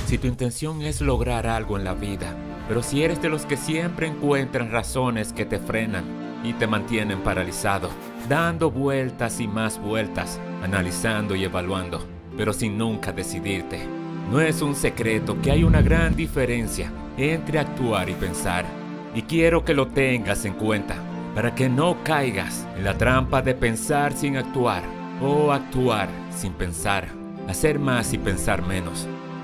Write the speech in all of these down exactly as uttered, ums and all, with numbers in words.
Si tu intención es lograr algo en la vida, pero si eres de los que siempre encuentran razones que te frenan y te mantienen paralizado, dando vueltas y más vueltas, analizando y evaluando, pero sin nunca decidirte. No es un secreto que hay una gran diferencia entre actuar y pensar, y quiero que lo tengas en cuenta, para que no caigas en la trampa de pensar sin actuar, o actuar sin pensar, hacer más y pensar menos.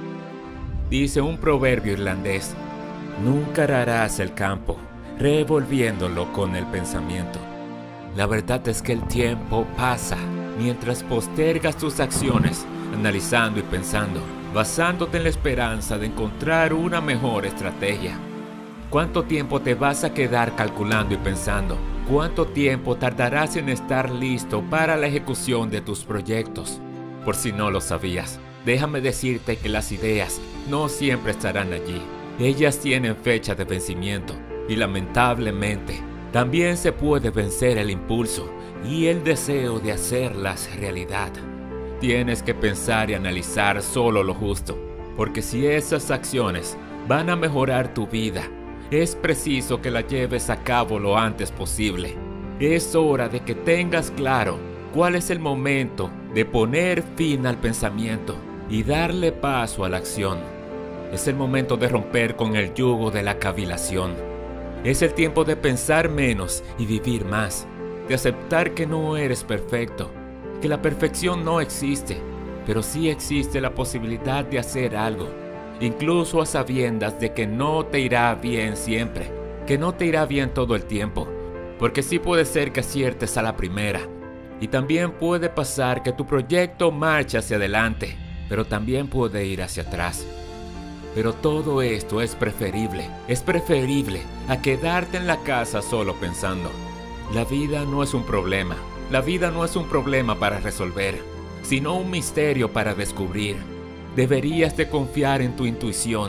Dice un proverbio irlandés: nunca ararás el campo revolviéndolo con el pensamiento. La verdad es que el tiempo pasa mientras postergas tus acciones, analizando y pensando, basándote en la esperanza de encontrar una mejor estrategia. ¿Cuánto tiempo te vas a quedar calculando y pensando? ¿Cuánto tiempo tardarás en estar listo para la ejecución de tus proyectos? Por si no lo sabías, déjame decirte que las ideas no siempre estarán allí. Ellas tienen fecha de vencimiento y lamentablemente también se puede vencer el impulso y el deseo de hacerlas realidad. Tienes que pensar y analizar solo lo justo, porque si esas acciones van a mejorar tu vida, es preciso que la lleves a cabo lo antes posible. Es hora de que tengas claro cuál es el momento de poner fin al pensamiento y darle paso a la acción. Es el momento de romper con el yugo de la cavilación. Es el tiempo de pensar menos y vivir más, de aceptar que no eres perfecto, que la perfección no existe, pero sí existe la posibilidad de hacer algo, incluso a sabiendas de que no te irá bien siempre, que no te irá bien todo el tiempo, porque sí puede ser que aciertes a la primera, y también puede pasar que tu proyecto marche hacia adelante, pero también puede ir hacia atrás. Pero todo esto es preferible, es preferible a quedarte en la casa solo pensando. La vida no es un problema, la vida no es un problema para resolver, sino un misterio para descubrir. Deberías de confiar en tu intuición.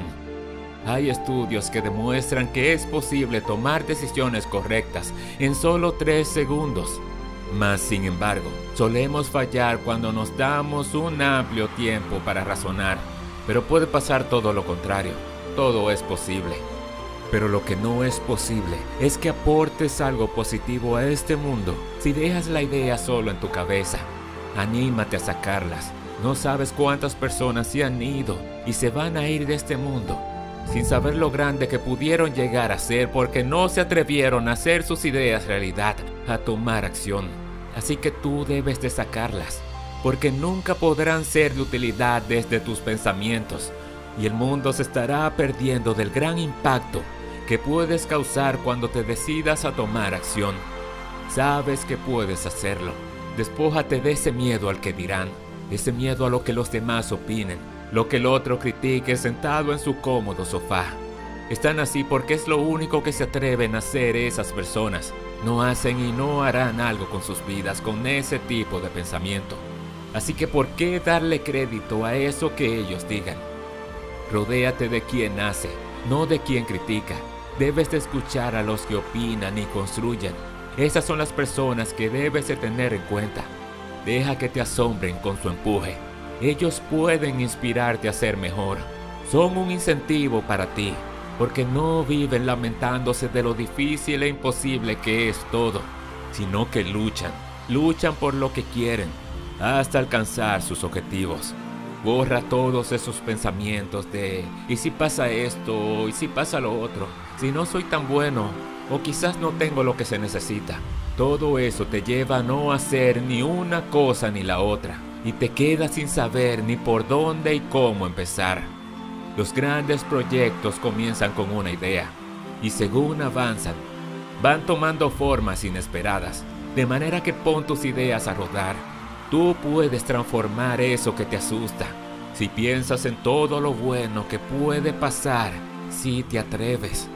Hay estudios que demuestran que es posible tomar decisiones correctas en solo tres segundos. Mas, sin embargo, solemos fallar cuando nos damos un amplio tiempo para razonar. Pero puede pasar todo lo contrario. Todo es posible. Pero lo que no es posible es que aportes algo positivo a este mundo si dejas la idea solo en tu cabeza. Anímate a sacarlas. No sabes cuántas personas se han ido y se van a ir de este mundo sin saber lo grande que pudieron llegar a ser porque no se atrevieron a hacer sus ideas realidad, a tomar acción. Así que tú debes de sacarlas, porque nunca podrán ser de utilidad desde tus pensamientos y el mundo se estará perdiendo del gran impacto que puedes causar cuando te decidas a tomar acción. Sabes que puedes hacerlo. Despójate de ese miedo al que dirán, ese miedo a lo que los demás opinen, lo que el otro critique sentado en su cómodo sofá. Están así porque es lo único que se atreven a hacer esas personas. No hacen y no harán algo con sus vidas con ese tipo de pensamiento. Así que ¿por qué darle crédito a eso que ellos digan? Rodéate de quien hace, no de quien critica. Debes de escuchar a los que opinan y construyen. Esas son las personas que debes de tener en cuenta. Deja que te asombren con su empuje. Ellos pueden inspirarte a ser mejor. Son un incentivo para ti, porque no viven lamentándose de lo difícil e imposible que es todo, sino que luchan, luchan por lo que quieren, hasta alcanzar sus objetivos. Borra todos esos pensamientos de ¿y si pasa esto? ¿Y si pasa lo otro? Si no soy tan bueno, o quizás no tengo lo que se necesita. Todo eso te lleva a no hacer ni una cosa ni la otra, y te quedas sin saber ni por dónde y cómo empezar. Los grandes proyectos comienzan con una idea, y según avanzan, van tomando formas inesperadas, de manera que pon tus ideas a rodar. Tú puedes transformar eso que te asusta, si piensas en todo lo bueno que puede pasar, si te atreves.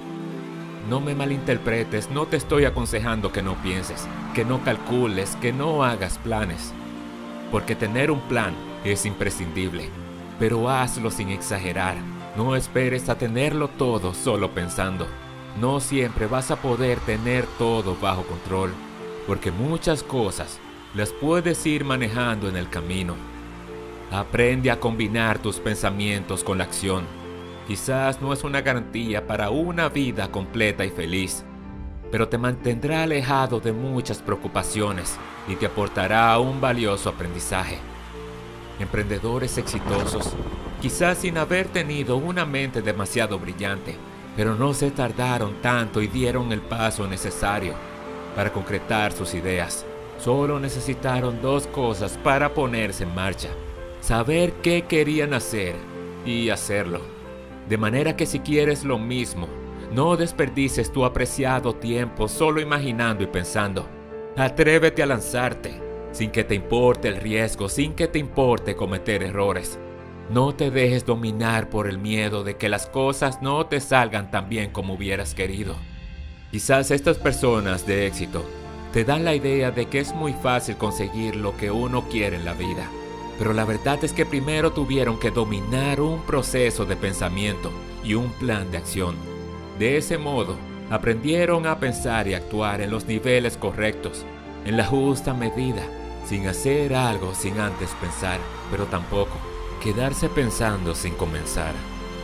No me malinterpretes, no te estoy aconsejando que no pienses, que no calcules, que no hagas planes. Porque tener un plan es imprescindible, pero hazlo sin exagerar. No esperes a tenerlo todo solo pensando. No siempre vas a poder tener todo bajo control, porque muchas cosas las puedes ir manejando en el camino. Aprende a combinar tus pensamientos con la acción. Quizás no es una garantía para una vida completa y feliz, pero te mantendrá alejado de muchas preocupaciones y te aportará un valioso aprendizaje. Emprendedores exitosos, quizás sin haber tenido una mente demasiado brillante, pero no se tardaron tanto y dieron el paso necesario para concretar sus ideas. Solo necesitaron dos cosas para ponerse en marcha: saber qué querían hacer y hacerlo. De manera que si quieres lo mismo, no desperdicies tu apreciado tiempo solo imaginando y pensando. Atrévete a lanzarte, sin que te importe el riesgo, sin que te importe cometer errores. No te dejes dominar por el miedo de que las cosas no te salgan tan bien como hubieras querido. Quizás estas personas de éxito te dan la idea de que es muy fácil conseguir lo que uno quiere en la vida. Pero la verdad es que primero tuvieron que dominar un proceso de pensamiento y un plan de acción. De ese modo, aprendieron a pensar y actuar en los niveles correctos, en la justa medida, sin hacer algo sin antes pensar, pero tampoco quedarse pensando sin comenzar.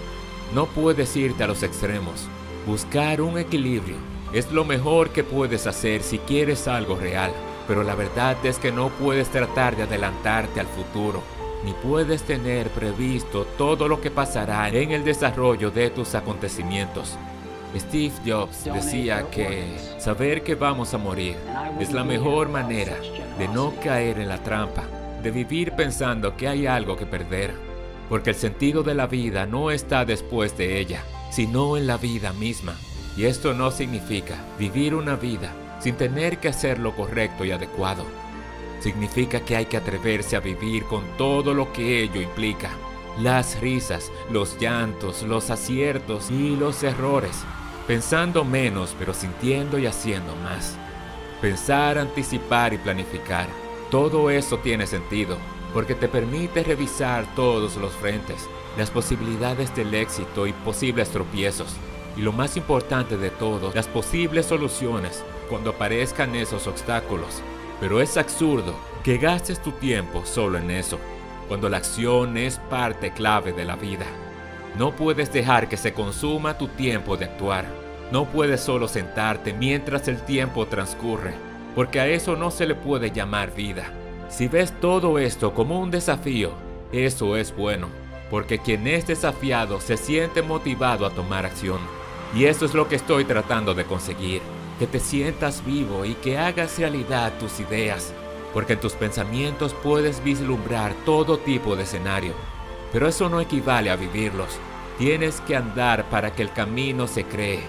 No puedes irte a los extremos. Buscar un equilibrio es lo mejor que puedes hacer si quieres algo real. Pero la verdad es que no puedes tratar de adelantarte al futuro, ni puedes tener previsto todo lo que pasará en el desarrollo de tus acontecimientos. Steve Jobs decía que saber que vamos a morir es la mejor manera de no caer en la trampa, de vivir pensando que hay algo que perder, porque el sentido de la vida no está después de ella, sino en la vida misma. Y esto no significa vivir una vida sin tener que hacer lo correcto y adecuado. Significa que hay que atreverse a vivir con todo lo que ello implica. Las risas, los llantos, los aciertos y los errores. Pensando menos pero sintiendo y haciendo más. Pensar, anticipar y planificar. Todo eso tiene sentido porque te permite revisar todos los frentes, las posibilidades del éxito y posibles tropiezos. Y lo más importante de todo, las posibles soluciones cuando aparezcan esos obstáculos. Pero es absurdo que gastes tu tiempo solo en eso, cuando la acción es parte clave de la vida. No puedes dejar que se consuma tu tiempo de actuar. No puedes solo sentarte mientras el tiempo transcurre, porque a eso no se le puede llamar vida. Si ves todo esto como un desafío, eso es bueno, porque quien es desafiado se siente motivado a tomar acción. Y eso es lo que estoy tratando de conseguir, que te sientas vivo y que hagas realidad tus ideas, porque en tus pensamientos puedes vislumbrar todo tipo de escenario, pero eso no equivale a vivirlos. Tienes que andar para que el camino se cree.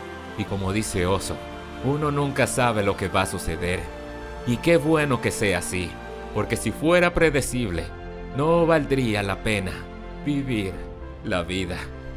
Y como dice Oso, uno nunca sabe lo que va a suceder. Y qué bueno que sea así, porque si fuera predecible, no valdría la pena vivir la vida.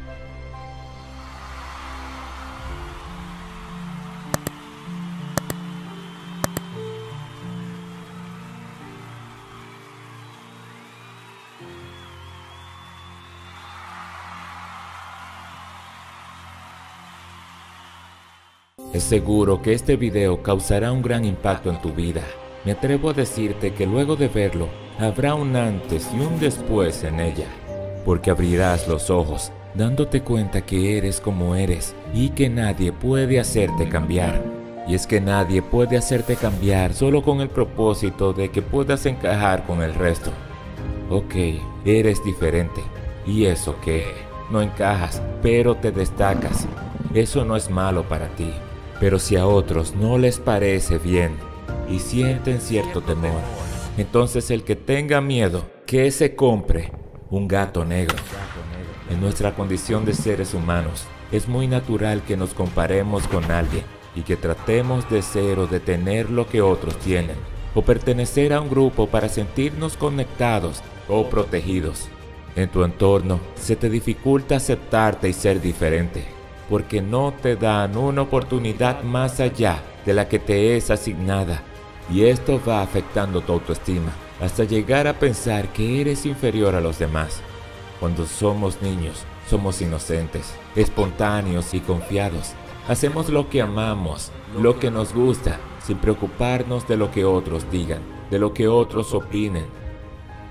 Es seguro que este video causará un gran impacto en tu vida. Me atrevo a decirte que luego de verlo, habrá un antes y un después en ella. Porque abrirás los ojos, dándote cuenta que eres como eres y que nadie puede hacerte cambiar. Y es que nadie puede hacerte cambiar solo con el propósito de que puedas encajar con el resto. Ok, eres diferente. ¿Y eso qué? No encajas, pero te destacas. Eso no es malo para ti. Pero si a otros no les parece bien y sienten cierto temor, entonces el que tenga miedo, que se compre un gato negro. En nuestra condición de seres humanos, es muy natural que nos comparemos con alguien y que tratemos de ser o de tener lo que otros tienen, o pertenecer a un grupo para sentirnos conectados o protegidos. En tu entorno, se te dificulta aceptarte y ser diferente, porque no te dan una oportunidad más allá de la que te es asignada, y esto va afectando tu autoestima, hasta llegar a pensar que eres inferior a los demás. Cuando somos niños, somos inocentes, espontáneos y confiados. Hacemos lo que amamos, lo que nos gusta, sin preocuparnos de lo que otros digan, de lo que otros opinen.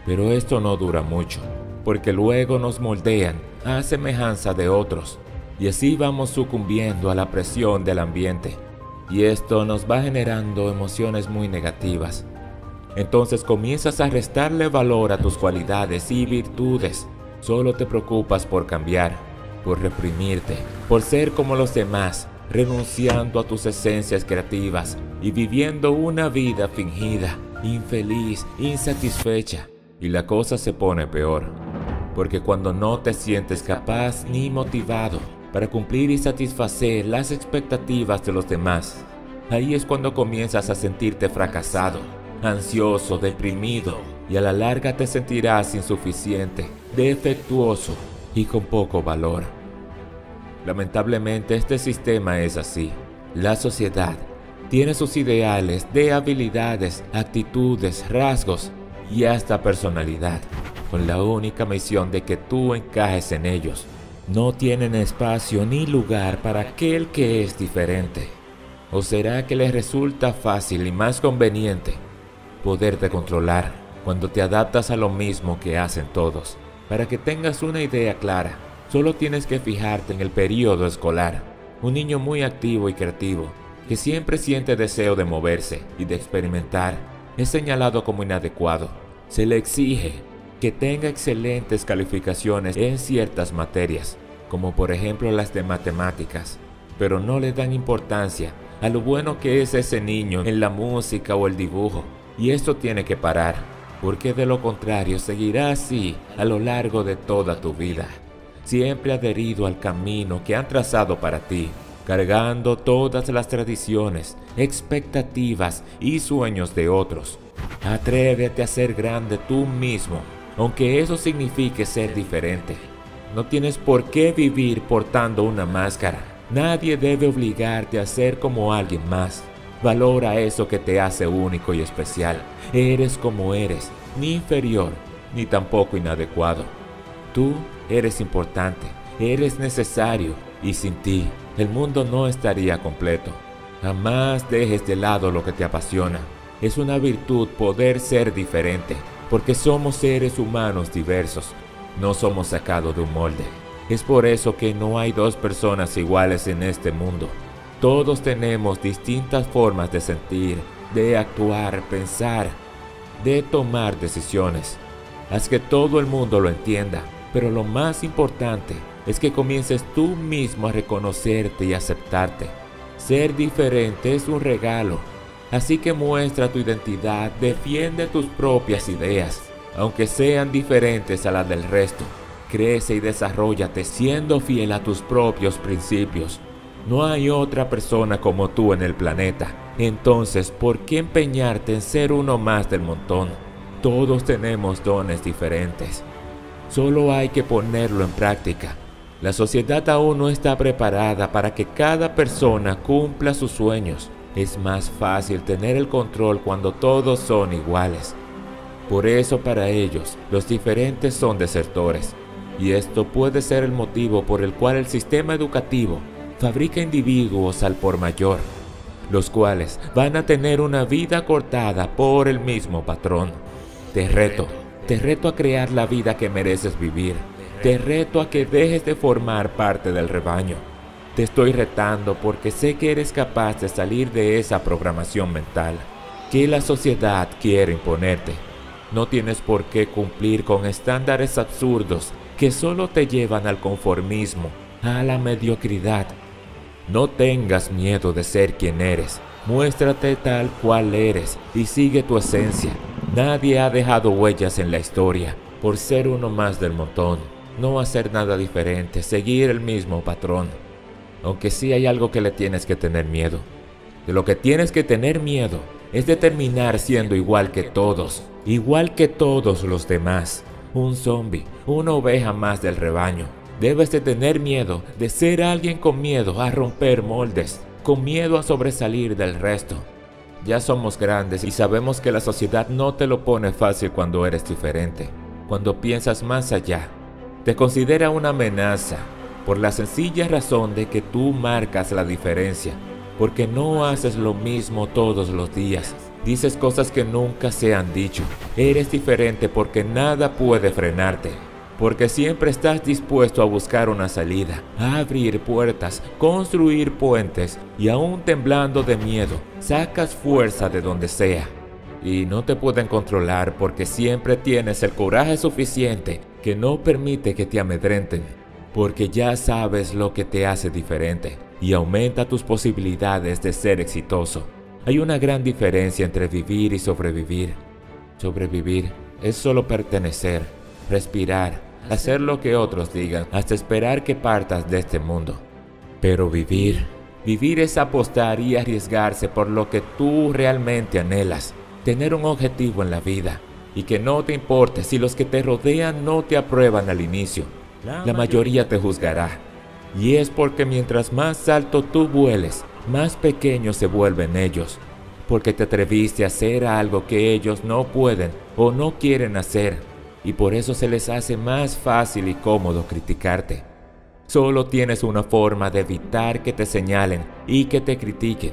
Pero esto no dura mucho, porque luego nos moldean a semejanza de otros, y así vamos sucumbiendo a la presión del ambiente, y esto nos va generando emociones muy negativas. Entonces comienzas a restarle valor a tus cualidades y virtudes. Solo te preocupas por cambiar, por reprimirte, por ser como los demás, renunciando a tus esencias creativas y viviendo una vida fingida, infeliz, insatisfecha. Y la cosa se pone peor, porque cuando no te sientes capaz ni motivado para cumplir y satisfacer las expectativas de los demás, ahí es cuando comienzas a sentirte fracasado, ansioso, deprimido, y a la larga te sentirás insuficiente, defectuoso y con poco valor. Lamentablemente este sistema es así. La sociedad tiene sus ideales de habilidades, actitudes, rasgos y hasta personalidad, con la única misión de que tú encajes en ellos. No tienen espacio ni lugar para aquel que es diferente. ¿O será que les resulta fácil y más conveniente poderte controlar cuando te adaptas a lo mismo que hacen todos? Para que tengas una idea clara, solo tienes que fijarte en el periodo escolar. Un niño muy activo y creativo, que siempre siente deseo de moverse y de experimentar, es señalado como inadecuado. Se le exige que tenga excelentes calificaciones en ciertas materias, como por ejemplo las de matemáticas, pero no le dan importancia a lo bueno que es ese niño en la música o el dibujo. Y esto tiene que parar, porque de lo contrario seguirá así a lo largo de toda tu vida, siempre adherido al camino que han trazado para ti, cargando todas las tradiciones, expectativas y sueños de otros. Atrévete a ser grande tú mismo, aunque eso signifique ser diferente. No tienes por qué vivir portando una máscara. Nadie debe obligarte a ser como alguien más. Valora eso que te hace único y especial. Eres como eres, ni inferior, ni tampoco inadecuado. Tú eres importante, eres necesario, y sin ti, el mundo no estaría completo. Jamás dejes de lado lo que te apasiona. Es una virtud poder ser diferente, porque somos seres humanos diversos. No somos sacados de un molde. Es por eso que no hay dos personas iguales en este mundo. Todos tenemos distintas formas de sentir, de actuar, pensar, de tomar decisiones. Haz que todo el mundo lo entienda, pero lo más importante es que comiences tú mismo a reconocerte y aceptarte. Ser diferente es un regalo, así que muestra tu identidad, defiende tus propias ideas, aunque sean diferentes a las del resto. Crece y desarróllate siendo fiel a tus propios principios. No hay otra persona como tú en el planeta, entonces ¿por qué empeñarte en ser uno más del montón? Todos tenemos dones diferentes. Solo hay que ponerlo en práctica. La sociedad aún no está preparada para que cada persona cumpla sus sueños. Es más fácil tener el control cuando todos son iguales. Por eso para ellos, los diferentes son desertores. Y esto puede ser el motivo por el cual el sistema educativo fabrica individuos al por mayor, los cuales van a tener una vida cortada por el mismo patrón. Te reto, te reto a crear la vida que mereces vivir. Te reto a que dejes de formar parte del rebaño. Te estoy retando porque sé que eres capaz de salir de esa programación mental que la sociedad quiere imponerte. No tienes por qué cumplir con estándares absurdos que solo te llevan al conformismo, a la mediocridad. No tengas miedo de ser quien eres. Muéstrate tal cual eres y sigue tu esencia. Nadie ha dejado huellas en la historia por ser uno más del montón. No hacer nada diferente, seguir el mismo patrón. Aunque sí hay algo que le tienes que tener miedo. De lo que tienes que tener miedo es de terminar siendo igual que todos, igual que todos los demás. Un zombie, una oveja más del rebaño. Debes de tener miedo de ser alguien con miedo a romper moldes, con miedo a sobresalir del resto. Ya somos grandes y sabemos que la sociedad no te lo pone fácil cuando eres diferente, cuando piensas más allá. Te considera una amenaza por la sencilla razón de que tú marcas la diferencia, porque no haces lo mismo todos los días, Dices cosas que nunca se han dicho. Eres diferente porque nada puede frenarte. Porque siempre estás dispuesto a buscar una salida, a abrir puertas, construir puentes y aún temblando de miedo, sacas fuerza de donde sea. Y no te pueden controlar porque siempre tienes el coraje suficiente que no permite que te amedrenten. Porque ya sabes lo que te hace diferente y aumenta tus posibilidades de ser exitoso. Hay una gran diferencia entre vivir y sobrevivir. Sobrevivir es solo pertenecer, respirar, hacer lo que otros digan, hasta esperar que partas de este mundo. Pero vivir, vivir es apostar y arriesgarse por lo que tú realmente anhelas, tener un objetivo en la vida y que no te importe si los que te rodean no te aprueban al inicio. La mayoría te juzgará. Y es porque mientras más alto tú vueles, más pequeños se vuelven ellos, porque te atreviste a hacer algo que ellos no pueden o no quieren hacer, y por eso se les hace más fácil y cómodo criticarte. Solo tienes una forma de evitar que te señalen y que te critiquen,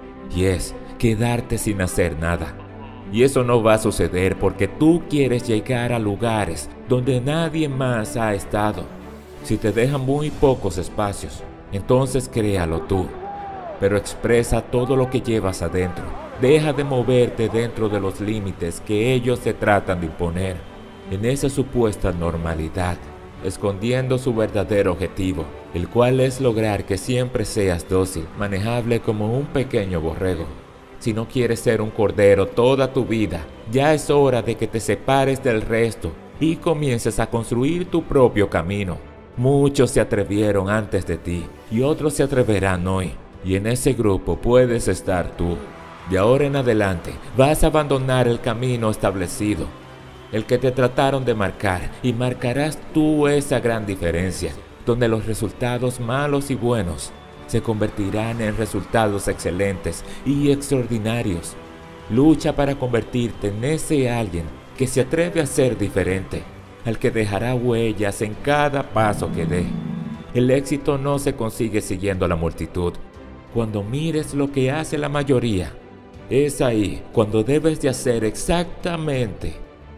y es quedarte sin hacer nada. Y eso no va a suceder porque tú quieres llegar a lugares donde nadie más ha estado. Si te dejan muy pocos espacios, entonces créalo tú. Pero expresa todo lo que llevas adentro. Deja de moverte dentro de los límites que ellos te tratan de imponer, en esa supuesta normalidad, escondiendo su verdadero objetivo, el cual es lograr que siempre seas dócil, manejable como un pequeño borrego. Si no quieres ser un cordero toda tu vida, ya es hora de que te separes del resto y comiences a construir tu propio camino. Muchos se atrevieron antes de ti y otros se atreverán hoy. Y en ese grupo puedes estar tú. De ahora en adelante vas a abandonar el camino establecido, el que te trataron de marcar, y marcarás tú esa gran diferencia, donde los resultados malos y buenos se convertirán en resultados excelentes y extraordinarios. Lucha para convertirte en ese alguien que se atreve a ser diferente, al que dejará huellas en cada paso que dé. El éxito no se consigue siguiendo a la multitud. Cuando mires lo que hace la mayoría, es ahí cuando debes de hacer exactamente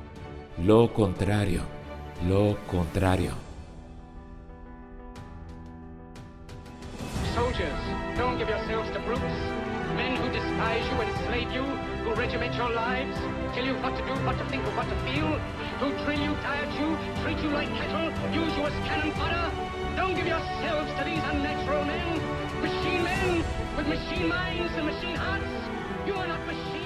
lo contrario, lo contrario. Soldiers, don't give yourselves to brutes, men who despise you, enslave you, who regiment your lives, tell you what to do, what to think, or what to feel, who drill you, diet you, treat you like cattle, use you as cannon fodder. Don't give yourselves to these unnatural men. Machine men with machine minds and machine hearts. You are not machine.